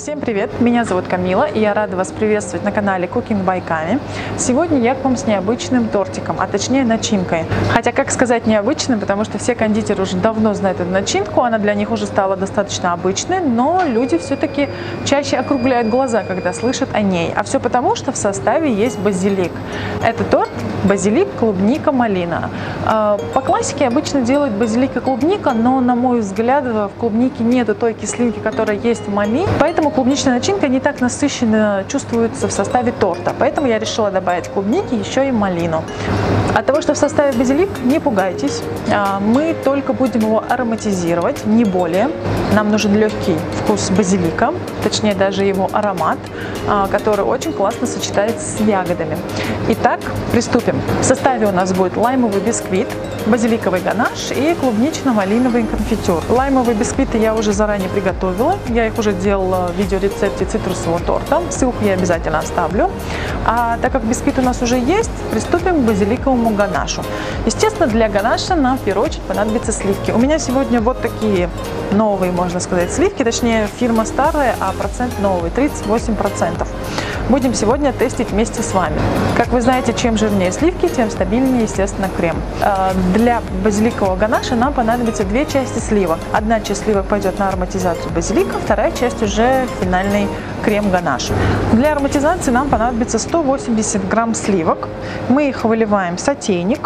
Всем привет! Меня зовут Камила, и я рада вас приветствовать на канале Cooking by Kami. Сегодня я к вам с необычным тортиком, а точнее начинкой. Хотя, как сказать необычным, потому что все кондитеры уже давно знают эту начинку, она для них уже стала достаточно обычной, но люди все-таки чаще округляют глаза, когда слышат о ней. А все потому, что в составе есть базилик. Это торт базилик, клубника, малина. По классике обычно делают базилик и клубника, но, на мой взгляд, в клубнике нету той кислинки, которая есть в малине, поэтому клубничная начинка не так насыщенно чувствуется в составе торта. Поэтому я решила добавить клубники, еще и малину. От того, что в составе базилик, не пугайтесь. Мы только будем его ароматизировать, не более. Нам нужен легкий вкус базилика, точнее даже его аромат, который очень классно сочетается с ягодами. Итак, приступим. В составе у нас будет лаймовый бисквит, базиликовый ганаш и клубнично-малиновый конфитюр. Лаймовые бисквиты я уже заранее приготовила. Я их уже делала в видеорецепте цитрусового торта. Ссылку я обязательно оставлю. А так как бисквит у нас уже есть, приступим к базиликовому ганашу. Естественно, для ганаша нам в первую очередь понадобятся сливки. У меня сегодня вот такие новые, можно сказать, сливки. Точнее, фирма старая, а процент новый, 38%. Будем сегодня тестить вместе с вами. Как вы знаете, чем жирнее сливки, тем стабильнее, естественно, крем. Для базиликового ганаша нам понадобится две части сливок. Одна часть сливок пойдет на ароматизацию базилика, вторая часть уже финальный крем-ганаш. Для ароматизации нам понадобится 180 грамм сливок. Мы их выливаем в сотейник.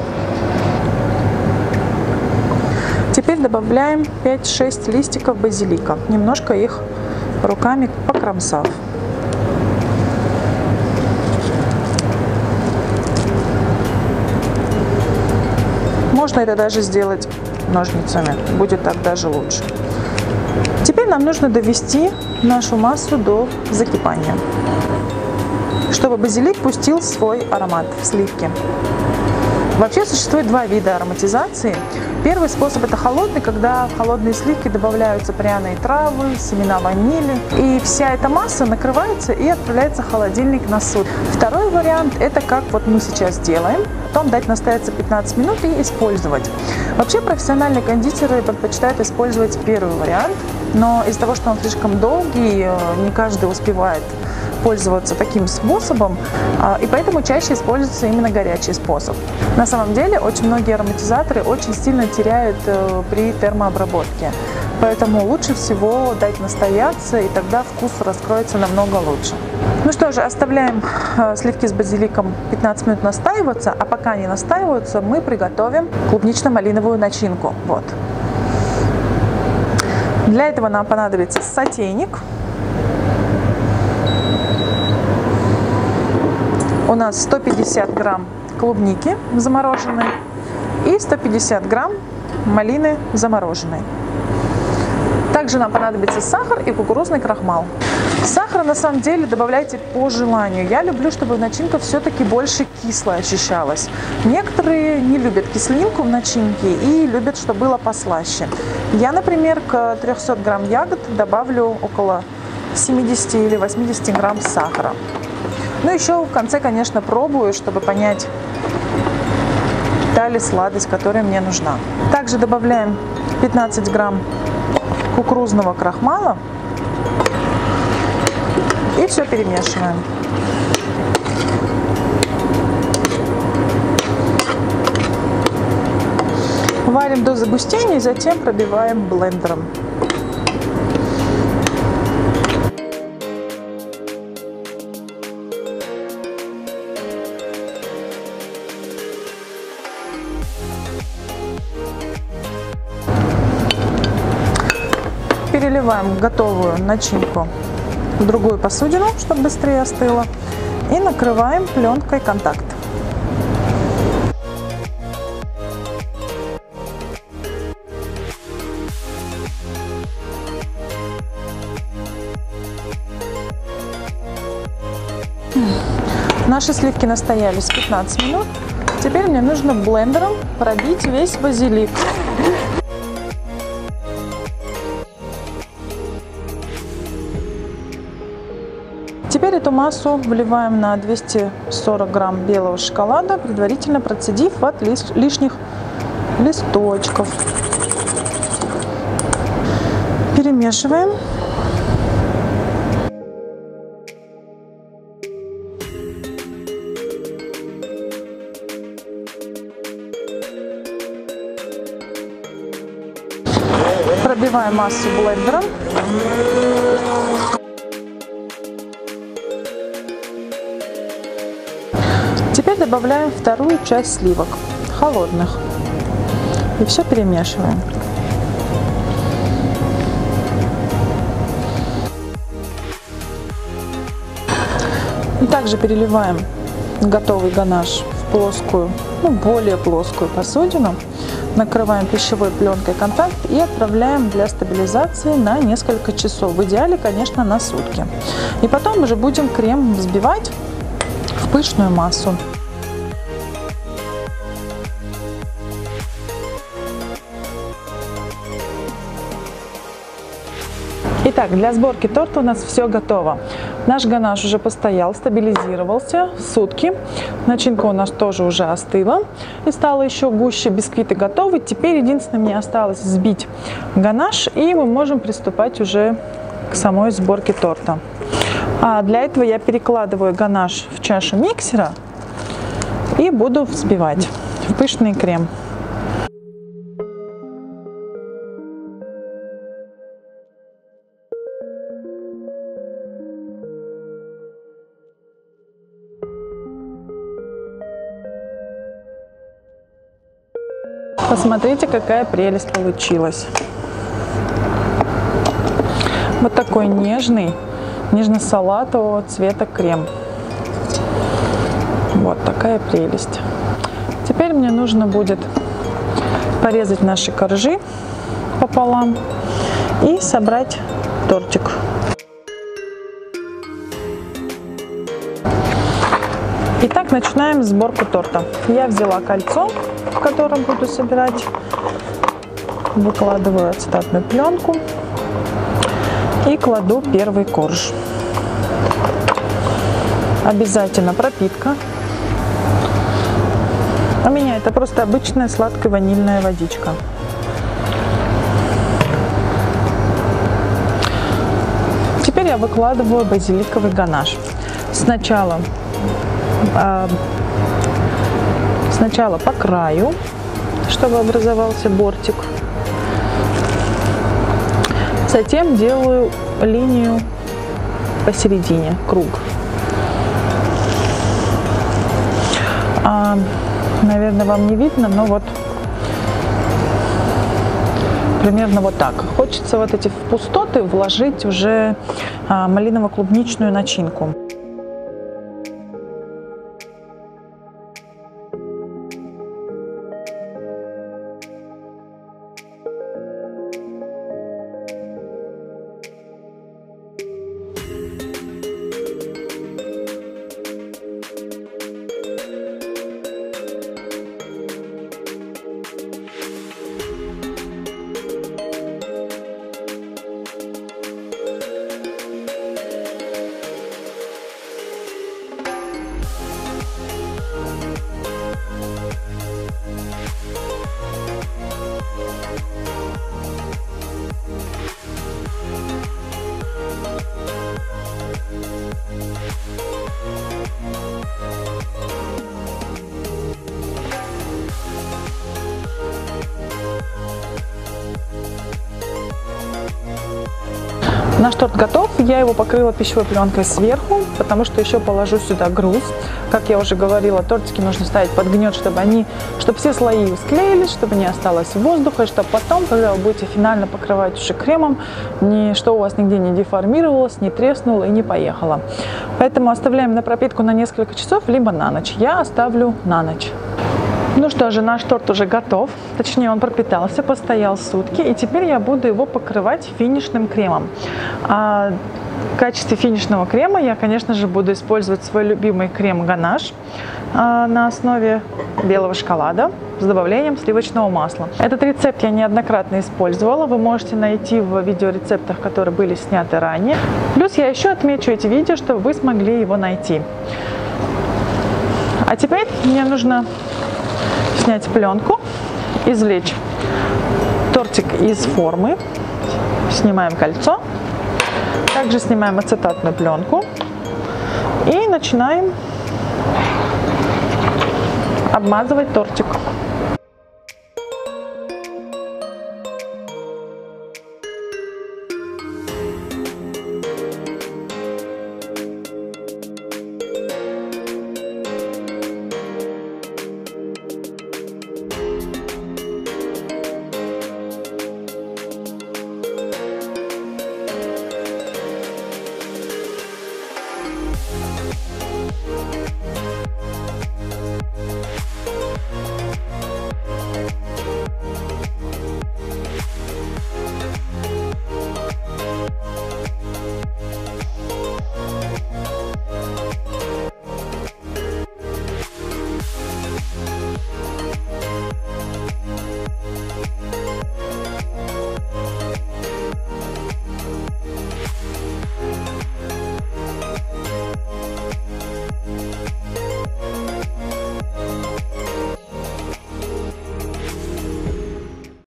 Теперь добавляем 5-6 листиков базилика, немножко их руками покромсав. Можно это даже сделать ножницами, будет так даже лучше. Теперь нам нужно довести нашу массу до закипания, чтобы базилик пустил свой аромат в сливки. Вообще существует два вида ароматизации. Первый способ — это холодный, когда в холодные сливки добавляются пряные травы, семена ванили, и вся эта масса накрывается и отправляется в холодильник на сутки. Второй вариант — это как вот мы сейчас делаем, потом дать настояться 15 минут и использовать. Вообще профессиональные кондитеры предпочитают использовать первый вариант, но из-за того, что он слишком долгий, не каждый успевает пользоваться таким способом, и поэтому чаще используется именно горячий способ. На самом деле очень многие ароматизаторы очень сильно теряют при термообработке, поэтому лучше всего дать настояться, и тогда вкус раскроется намного лучше. Ну что же, оставляем сливки с базиликом 15 минут настаиваться, а пока они настаиваются, мы приготовим клубнично-малиновую начинку. Вот. Для этого нам понадобится сотейник. У нас 150 грамм клубники замороженной и 150 грамм малины замороженной. Также нам понадобится сахар и кукурузный крахмал. Сахар на самом деле добавляйте по желанию. Я люблю, чтобы начинка все-таки больше кислая ощущалась. Некоторые не любят кислинку в начинке и любят, чтобы было послаще. Я, например, к 300 грамм ягод добавлю около 70 или 80 грамм сахара. Ну, еще в конце, конечно, пробую, чтобы понять, та ли сладость, которая мне нужна. Также добавляем 15 грамм кукурузного крахмала и все перемешиваем. Варим до загустения и затем пробиваем блендером. Переливаем готовую начинку в другую посудину, чтобы быстрее остыла, и накрываем пленкой контакт. Наши сливки настоялись 15 минут. Теперь мне нужно блендером пробить весь базилик. Теперь эту массу вливаем на 240 грамм белого шоколада, предварительно процедив от лишних листочков. Перемешиваем. Пробиваем массу блендером. Теперь добавляем вторую часть сливок, холодных. И все перемешиваем. И также переливаем готовый ганаш в плоскую, более плоскую посудину. Накрываем пищевой пленкой контакт и отправляем для стабилизации на несколько часов. В идеале, конечно, на сутки. И потом уже будем крем взбивать в пышную массу. Итак, для сборки торта у нас все готово. Наш ганаш уже постоял, стабилизировался сутки. Начинка у нас тоже уже остыла и стала еще гуще. Бисквиты готовы. Теперь единственное, мне осталось взбить ганаш, и мы можем приступать уже к самой сборке торта. А для этого я перекладываю ганаш в чашу миксера и буду взбивать в пышный крем. Посмотрите, какая прелесть получилась. Вот такой нежный, нежно-салатового цвета крем. Вот такая прелесть. Теперь мне нужно будет порезать наши коржи пополам и собрать тортик. Итак, начинаем сборку торта. Я взяла кольцо, в котором буду собирать, выкладываю ацетатную пленку и кладу первый корж. Обязательно пропитка. У меня это просто обычная сладкая ванильная водичка. Теперь я выкладываю базиликовый ганаш. Сначала по краю, чтобы образовался бортик. Затем делаю линию посередине, круг. Наверное, вам не видно, но вот примерно вот так. Хочется вот эти пустоты вложить уже малиново-клубничную начинку. Наш торт готов, я его покрыла пищевой пленкой сверху, потому что еще положу сюда груз. Как я уже говорила, тортики нужно ставить под гнет, чтобы все слои склеились, чтобы не осталось воздуха, и чтобы потом, когда вы будете финально покрывать уже кремом, что у вас нигде не деформировалось, не треснуло и не поехало. Поэтому оставляем на пропитку на несколько часов, либо на ночь. Я оставлю на ночь. Ну что же, наш торт уже готов, точнее он пропитался, постоял сутки, и теперь я буду его покрывать финишным кремом. В качестве финишного крема я, конечно же, буду использовать свой любимый крем ганаш на основе белого шоколада с добавлением сливочного масла. Этот рецепт я неоднократно использовала, вы можете найти в видеорецептах, которые были сняты ранее. Плюс я еще отмечу эти видео, чтобы вы смогли его найти. А теперь мне нужно снять пленку, извлечь тортик из формы, снимаем кольцо, также снимаем ацетатную пленку и начинаем обмазывать тортик.